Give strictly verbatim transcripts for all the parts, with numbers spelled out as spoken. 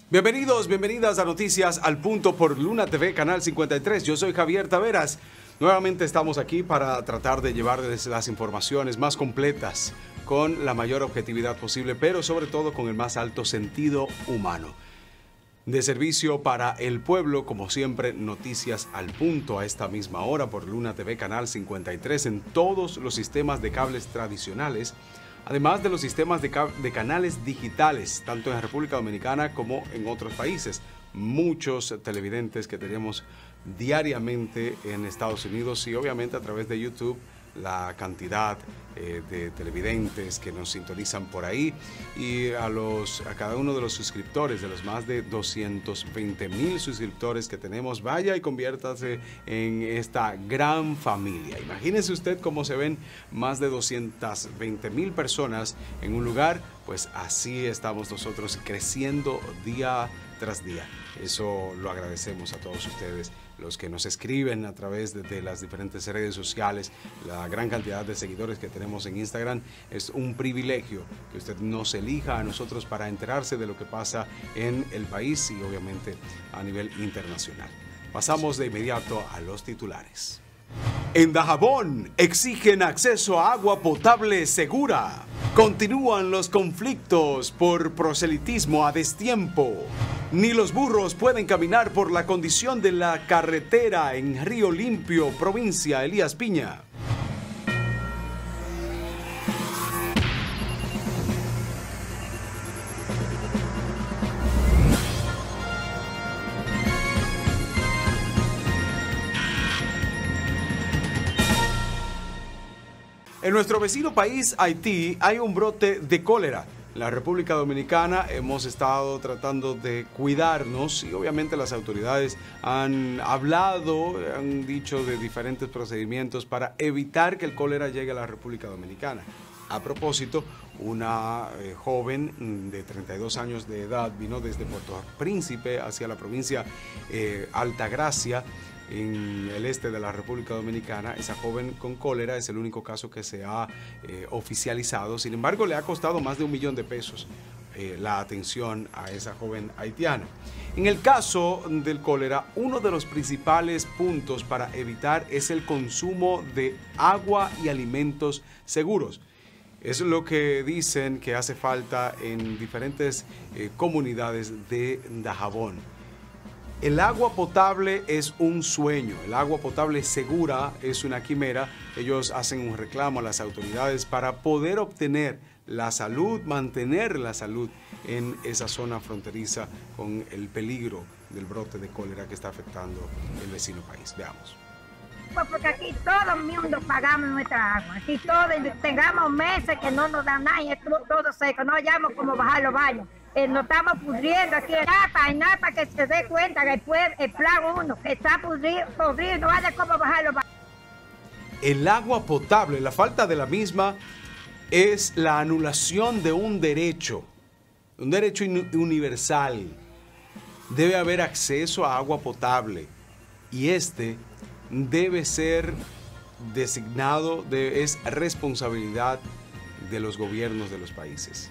Bienvenidos, bienvenidas a Noticias al Punto por Luna T V, Canal cincuenta y tres. Yo soy Javier Taveras. Nuevamente estamos aquí para tratar de llevarles las informaciones más completas con la mayor objetividad posible, pero sobre todo con el más alto sentido humano. De servicio para el pueblo, como siempre, Noticias al Punto a esta misma hora por Luna T V, Canal cincuenta y tres en todos los sistemas de cables tradicionales, además de los sistemas de, de canales digitales, tanto en la República Dominicana como en otros países. Muchos televidentes que tenemos diariamente en Estados Unidos y obviamente a través de YouTube, la cantidad eh, de televidentes que nos sintonizan por ahí, y a, los, a cada uno de los suscriptores, de los más de doscientos veinte mil suscriptores que tenemos, vaya y conviértase en esta gran familia. Imagínense usted cómo se ven más de doscientas veinte mil personas en un lugar, pues así estamos nosotros creciendo día tras día. Eso lo agradecemos a todos ustedes, los que nos escriben a través de, de las diferentes redes sociales, la gran cantidad de seguidores que tenemos en Instagram. Es un privilegio que usted nos elija a nosotros para enterarse de lo que pasa en el país y obviamente a nivel internacional. Pasamos de inmediato a los titulares. En Dajabón exigen acceso a agua potable segura. Continúan los conflictos por proselitismo a destiempo. Ni los burros pueden caminar por la condición de la carretera en Río Limpio, provincia Elías Piña. En nuestro vecino país, Haití, hay un brote de cólera. En la República Dominicana hemos estado tratando de cuidarnos y obviamente las autoridades han hablado, han dicho de diferentes procedimientos para evitar que el cólera llegue a la República Dominicana. A propósito, una eh, joven de treinta y dos años de edad vino desde Puerto Príncipe hacia la provincia eh, Altagracia, en el este de la República Dominicana. Esa joven con cólera es el único caso que se ha eh, oficializado. Sin embargo, le ha costado más de un millón de pesos eh, la atención a esa joven haitiana. En el caso del cólera, uno de los principales puntos para evitar es el consumo de agua y alimentos seguros. Es lo que dicen que hace falta en diferentes eh, comunidades de Dajabón. El agua potable es un sueño, el agua potable segura es una quimera. Ellos hacen un reclamo a las autoridades para poder obtener la salud, mantener la salud en esa zona fronteriza con el peligro del brote de cólera que está afectando el vecino país. Veamos. Pues porque aquí todo el mundo pagamos nuestra agua. Aquí todos tengamos meses que no nos dan nada y es todo seco, no hayamos cómo bajar los baños. Eh, nos estamos pudriendo aquí en Napa, en Napa, que se dé cuenta que el, pueblo, el plan uno, que está pudrido, pudrido, no haya cómo bajar los baños. El agua potable, la falta de la misma, es la anulación de un derecho, un derecho universal. Debe haber acceso a agua potable y este debe ser designado, de, es responsabilidad de los gobiernos de los países.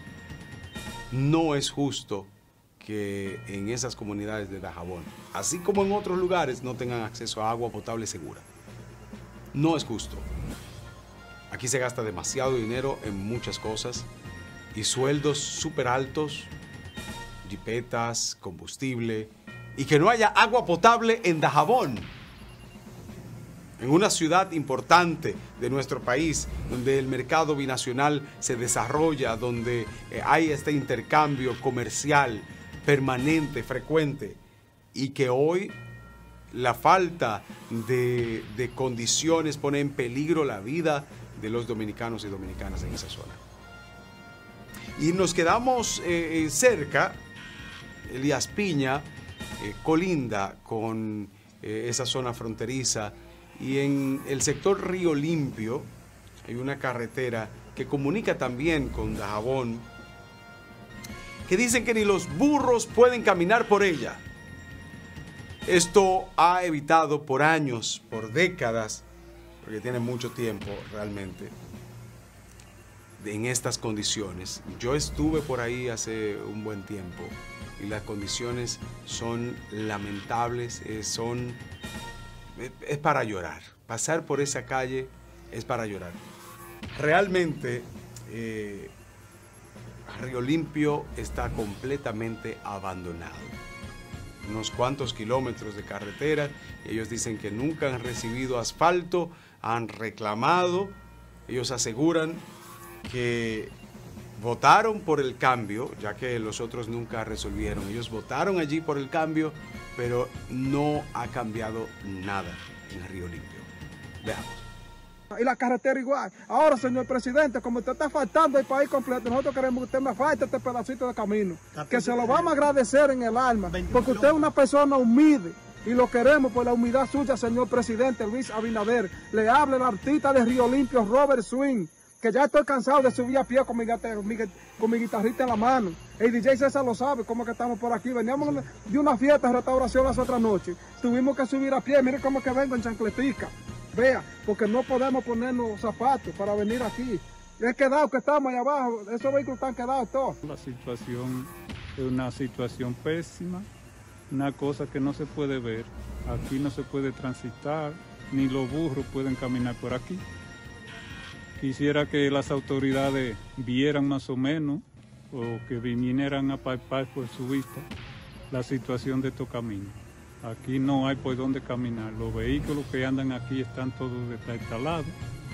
No es justo que en esas comunidades de Dajabón, así como en otros lugares, no tengan acceso a agua potable segura. No es justo. Aquí se gasta demasiado dinero en muchas cosas y sueldos súper altos, jipetas, combustible, y que no haya agua potable en Dajabón, en una ciudad importante de nuestro país, donde el mercado binacional se desarrolla, donde eh, hay este intercambio comercial permanente, frecuente, y que hoy la falta de, de condiciones pone en peligro la vida de los dominicanos y dominicanas en esa zona. Y nos quedamos eh, cerca, Elías Piña eh, colinda con eh, esa zona fronteriza. Y en el sector Río Limpio hay una carretera que comunica también con Dajabón, que dicen que ni los burros pueden caminar por ella. Esto ha evitado por años, por décadas, porque tiene mucho tiempo realmente, en estas condiciones. Yo estuve por ahí hace un buen tiempo y las condiciones son lamentables, eh, son, es, es para llorar. Pasar por esa calle es para llorar. Realmente eh, Río Limpio está completamente abandonado. Unos cuantos kilómetros de carretera, ellos dicen que nunca han recibido asfalto, han reclamado, ellos aseguran que votaron por el cambio, ya que los otros nunca resolvieron. Ellos votaron allí por el cambio, pero no ha cambiado nada en Río Limpio. Veamos. Y la carretera igual. Ahora, señor presidente, como usted está faltando el país completo, nosotros queremos que usted me falte este pedacito de camino, que se lo vamos a agradecer en el alma, porque usted es una persona humilde y lo queremos por la humildad suya, señor presidente Luis Abinader. Le habla el artista de Río Limpio, Robert Swing, que ya estoy cansado de subir a pie con mi, con mi guitarrita en la mano. El D J César lo sabe, cómo que estamos por aquí. Veníamos de una fiesta de restauración las otras noches. Tuvimos que subir a pie, mire cómo que vengo en chancletica. Vea, porque no podemos ponernos zapatos para venir aquí. Es quedado que estamos ahí abajo, esos vehículos están quedados todos. La situación es una situación pésima, una cosa que no se puede ver. Aquí no se puede transitar, ni los burros pueden caminar por aquí. Quisiera que las autoridades vieran más o menos, o que vinieran a palpar por su vista la situación de estos caminos. Aquí no hay por dónde caminar. Los vehículos que andan aquí están todos destartalados.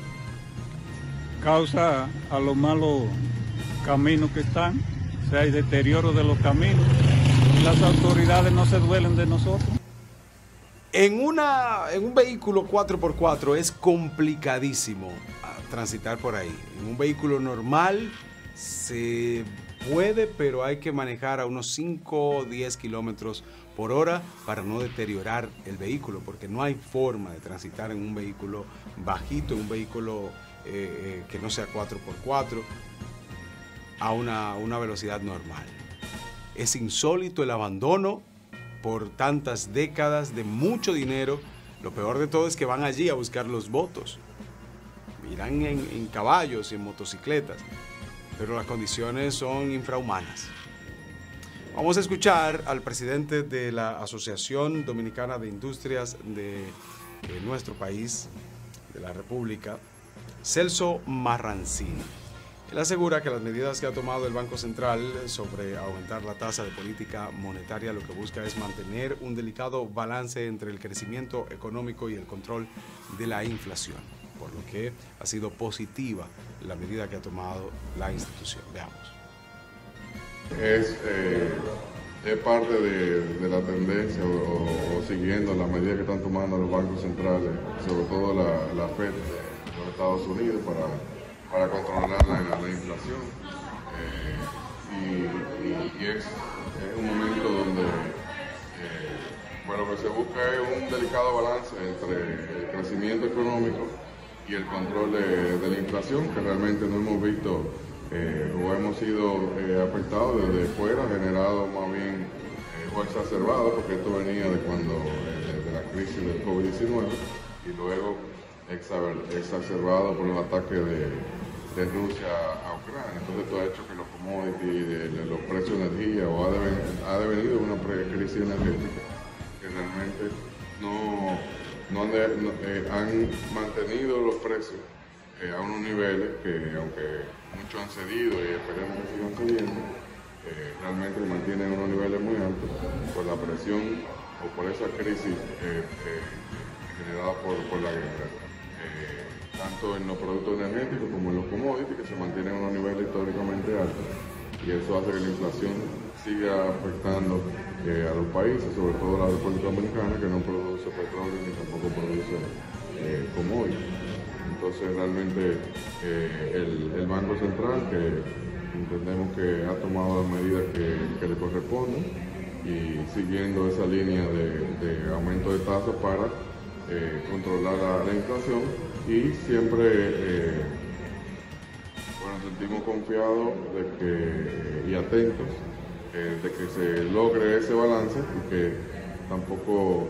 Causa a los malos caminos que están, o sea, hay deterioro de los caminos. Las autoridades no se duelen de nosotros. En, una, en un vehículo cuatro por cuatro es complicadísimo transitar por ahí. En un vehículo normal se puede, pero hay que manejar a unos cinco o diez kilómetros por hora para no deteriorar el vehículo, porque no hay forma de transitar en un vehículo bajito, en un vehículo eh, que no sea cuatro por cuatro a una, una velocidad normal. Es insólito el abandono por tantas décadas de mucho dinero. Lo peor de todo es que van allí a buscar los votos. Irán en, en caballos y en motocicletas, pero las condiciones son infrahumanas. Vamos a escuchar al presidente de la Asociación Dominicana de Industrias de, de nuestro país, de la República, Celso Marrancini. Él asegura que las medidas que ha tomado el Banco Central sobre aumentar la tasa de política monetaria lo que busca es mantener un delicado balance entre el crecimiento económico y el control de la inflación, por lo que ha sido positiva la medida que ha tomado la institución. Veamos. Es, eh, es parte de, de la tendencia o, o siguiendo las medidas que están tomando los bancos centrales, sobre todo la, la Fed de los Estados Unidos para, para controlar la, la inflación. Eh, y, y, y es, es un momento donde eh, bueno, lo que se busca es un delicado balance entre el crecimiento económico y el control de, de la inflación, que realmente no hemos visto eh, o hemos sido eh, afectados desde fuera, generado más bien eh, o exacerbado, porque esto venía de cuando eh, de la crisis del COVID diecinueve y luego exacerbado por el ataque de, de Rusia a Ucrania. Entonces esto ha hecho que los commodities, de, de los precios de energía, o ha, deven, ha devenido una crisis energética que realmente no, no, han, de, no eh, han mantenido los precios eh, a unos niveles que, aunque muchos han cedido y esperemos que sigan cediendo, eh, realmente mantienen unos niveles muy altos por la presión o por esa crisis eh, eh, generada por, por la guerra, eh, tanto en los productos energéticos como en los commodities, que se mantienen a unos niveles históricamente altos, y eso hace que la inflación siga afectando eh, a los países, sobre todo a la República Dominicana, que no produce petróleo ni tampoco produce eh, commodities. Entonces realmente eh, el, el Banco Central, que entendemos que ha tomado las medidas que, que le corresponden y siguiendo esa línea de, de aumento de tasas para eh, controlar la, la inflación, y siempre eh, bueno, sentimos confiados de que, y atentos eh, de que se logre ese balance y que tampoco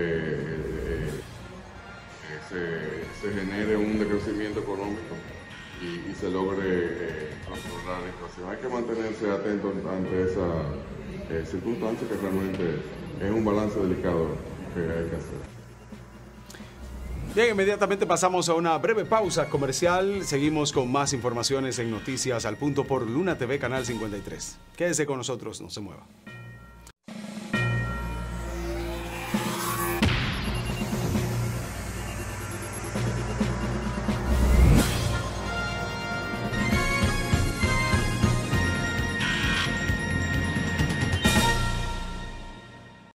eh, eh, se, se genere un decrecimiento económico y, y se logre eh, controlar la inflación. Hay que mantenerse atento ante esa eh, circunstancia que realmente es un balance delicado que hay que hacer. Bien, inmediatamente pasamos a una breve pausa comercial. Seguimos con más informaciones en Noticias al Punto por Luna T V, Canal cincuenta y tres. Quédese con nosotros, no se mueva.